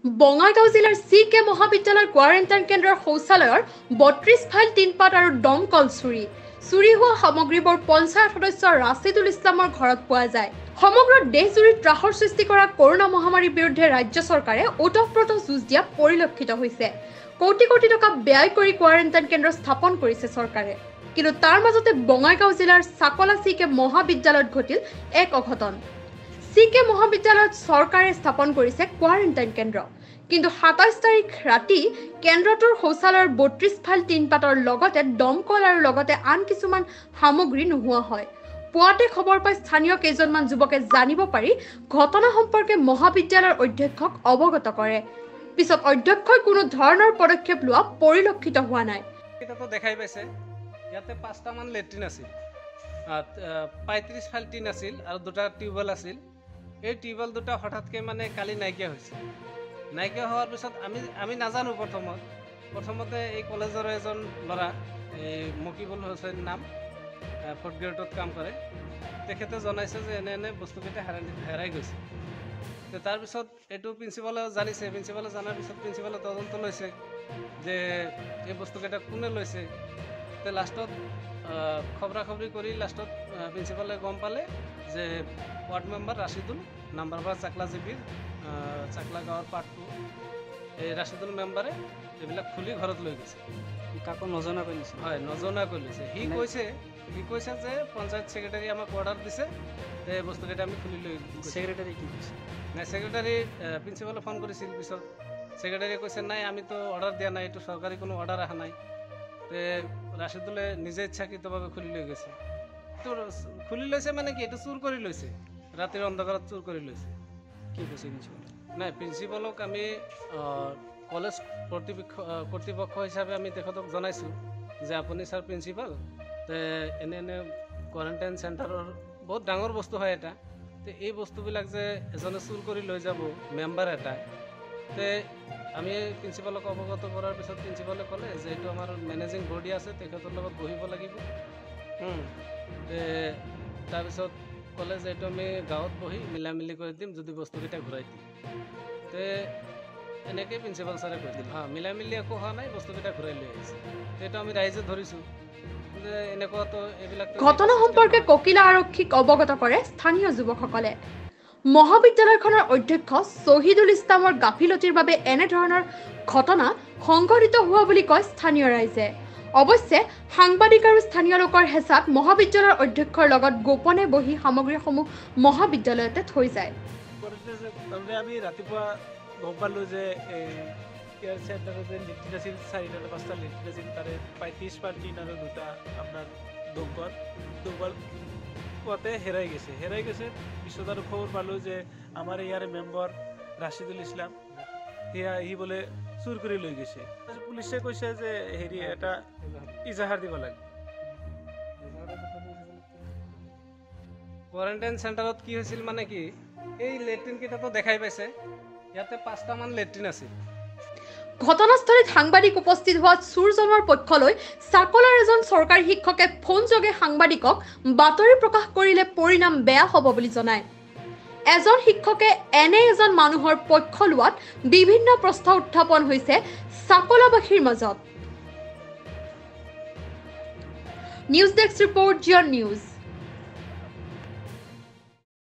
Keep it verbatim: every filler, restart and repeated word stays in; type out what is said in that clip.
বঙাইগাঁও জিলাৰ চি কে মহাবিদ্যালয়ৰ কোৱাৰেণ্টাইন কেন্দ্ৰৰ শৌচালয়ৰ বত্ৰিশ ফাইল টিনপাত আৰু দমকল চুৰি চুৰি হোৱা সামগ্ৰীবোৰ পঞ্চায়ত সদস্য ৰাছিদুল ইছলামৰ ঘৰত পোৱা যায়। সমগ্ৰ দেশজুৰি ত্ৰাসৰ সৃষ্টি কৰা কৰোনা মহামাৰীৰ বিৰুদ্ধে ৰাজ্য চৰকাৰে ওতঃপ্ৰোত যুঁজ দিয়া পৰিলক্ষিত হৈছে। কোটি কোটি টকা ব্যয় কৰি কোৱাৰেণ্টাইন কেন্দ্ৰ স্থাপন কৰিছে চৰকাৰে, কিন্তু তাৰ মাজতে বঙাইগাঁও জিলাৰ চাকলা চি কে মহাবিদ্যালয়ত ঘটিল এক অঘটন। চি কে মহাবিদ্যালয়ত চৰকাৰে স্থাপন কৰিছে কোৱাৰেণ্টাইন কেন্দ্ৰ, কিন্তু সাতাইশ তাৰিখ ৰাতি কেন্দ্ৰটোৰ শৌচালয়ৰ বত্ৰিশ ফাইল টিনপাতৰ লগতে দমকল আৰু লগতে আন কিছুমান সামগ্ৰী নোহোৱা হয়। পুৱাতে খবৰ পাই স্থানীয় কেইজনমান যুৱকে জানিব পাৰি ঘটনা সম্পৰ্কে মহাবিদ্যালয়ৰ অধ্যক্ষক অৱগত কৰে। পিছত অধ্যক্ষই কোনো ধৰণৰ পদক্ষেপ লোৱা পৰিলক্ষিত হোৱা নাই। এটাতো দেখাই পাইছে ইয়াতে পাঁচটা মান লেট্ৰিন আছিল, পঁয়ত্ৰিশ ফাইল টিন আছিল আৰু দুটা টিউবৱেল আছিল। এই টিউবৱেল দুটা হঠাৎকৈ মানে কালি নাইকিয়া হৈছে। নাইকিয়া হোৱাৰ পিছত আমি আমি নাজানো প্ৰথমত প্ৰথমতে এই কলেজৰ এজন ল'ৰা এই মকিবুল হুছেইন নাম ফৰ্থ গ্ৰেডত কাম কৰে, তেখেতে জনাইছে যে এনে এনে বস্তুকেইটা হেৰাই হেৰাই গৈছে। তো তাৰপিছত এইটো প্ৰিন্সিপালে জানিছে, প্ৰিন্সিপালে জনাৰ পিছত প্ৰিন্সিপালে তদন্ত লৈছে যে এই বস্তুকেইটা কোনে লৈছে। তো লাষ্টত খবৰা খবৰি কৰি লাষ্টত প্ৰিন্সিপালে গম পালে যে ৱাৰ্ড মেম্বাৰ ৰাছিদুল নাম্বাৰ পৰা চাকলা জিপিৰ চাকলা গাঁৱৰ পাৰ্টটো এই ৰাছিদুল মেম্বাৰে এইবিলাক খুলি ঘৰত লৈ গৈছে। কাকো নজনাকৈ নিছে? হয়, নজনাকৈ লৈছে। সি কৈছে সি কৈছে যে পঞ্চায়ত ছেক্ৰেটাৰী আমাক অৰ্ডাৰ দিছে, যে এই বস্তুকেইটা আমি খুলি লৈ গৈছোঁ। ছেক্ৰেটাৰী কি কৈছে? নাই, ছেক্ৰেটাৰী প্ৰিন্সিপালে ফোন কৰিছিল। পিছত ছেক্ৰেটাৰীয়ে কৈছে নাই, আমিতো অৰ্ডাৰ দিয়া নাই, এইটো চৰকাৰী কোনো অৰ্ডাৰ অহা নাই। তে ৰাছিদুলে নিজে ইচ্ছাকৃতভাৱে খুলি লৈ গৈছে। তো খুলি লৈছে মানে কি, এইটো চুৰ কৰি লৈছে, ৰাতিৰ অন্ধকাৰত চুৰ কৰি লৈছে। কি কৈছে প্ৰিন্সিপালে? নাই, প্ৰিন্সিপালক আমি কলেজ কৰ্তৃপক্ষ কৰ্তৃপক্ষ হিচাপে আমি তেখেতক জনাইছোঁ যে আপুনি ছাৰ প্ৰিন্সিপাল, তে এনে এনে কোৱাৰেণ্টাইন চেণ্টাৰৰ বহুত ডাঙৰ বস্তু হয় এটা, তো এই বস্তুবিলাক যে এজনে চুৰ কৰি লৈ যাব মেম্বাৰ এটাই, তে আমি প্ৰিন্সিপালক অৱগত কৰাৰ পিছত প্ৰিন্সিপালে ক'লে যে এইটো আমাৰ মেনেজিং বডি আছে, তেখেতৰ লগত বহিব লাগিব। তাৰপিছত ক'লে যে এইটো আমি গাঁৱত বহি মিলা মিলি কৰি দিম যদি বস্তুকেইটা ঘূৰাই দিম। তে এনেকৈ প্ৰিন্সিপাল ছাৰে কৈ দিল, হা মিলাই মিলি একো হোৱা নাই, বস্তুকেইটা ঘূৰাই লৈ আহিছে। এইটো আমি ৰাইজে ধৰিছোঁ যে এনেকুৱাতো এইবিলাক। ঘটনা সম্পৰ্কে ককিলা আৰক্ষীক অৱগত কৰে স্থানীয় যুৱকসকলে। মহাবিদ্যালয়খনৰ অধ্যক্ষ শ্বহিদুল ইছলামৰ গাফিলতিৰ বাবে এনেধৰণৰ ঘটনা সংঘটিত হোৱা বুলি কয় স্থানীয় ৰাইজে। অৱশ্যে সাংবাদিক আৰু স্থানীয় লোকৰ হেঁচাত মহাবিদ্যালয়ৰ অধ্যক্ষৰ লগত গোপনে বহি সামগ্ৰীসমূহ মহাবিদ্যালয়তে থৈ যায়। আমি ৰাতিপুৱা গম পালোঁ যে কেয়াৰ চেণ্টাৰত যে লেট্ৰিন আছিল, চাৰিটা পাঁচটা লেট্ৰিন আছিল, তাৰে পঁয়ত্ৰিছ পাৰ্টিন আৰু দুটা আপোনাৰ দমকল দমকল পুৱাতে হেৰাই গৈছে হেৰাই গৈছে পিছত আৰু খবৰ পালোঁ যে আমাৰ ইয়াৰ মেম্বাৰ ৰাছিদুল ইছলাম সেয়া সি বোলে চুৰ কৰি লৈ গৈছে। পুলিচে কৈছে যে হেৰি এটা ইজাহাৰ দিব লাগে। কোৱাৰেণ্টাইন চেণ্টাৰত কি হৈছিল মানে কি, এই লেট্ৰিনকেইটাতো দেখাই পাইছে ইয়াতে পাঁচটা মান লেট্ৰিন আছিল। ঘটনাস্থলীত সাংবাদিক উপস্থিত হোৱাত চুৰজনৰ পক্ষলৈ চাকলাৰ এজন চৰকাৰী শিক্ষকে ফোনযোগে সাংবাদিকক বাতৰি প্ৰকাশ কৰিলে পৰিণাম বেয়া হ'ব বুলি জনায়। এজন শিক্ষকে এনে এজন মানুহৰ পক্ষ লোৱাত বিভিন্ন প্ৰশ্ন উত্থাপন হৈছে চাকলাবাসীৰ মাজত। নিউজ ডেস্ক ৰিপৰ্ট, জিঅন নিউজ।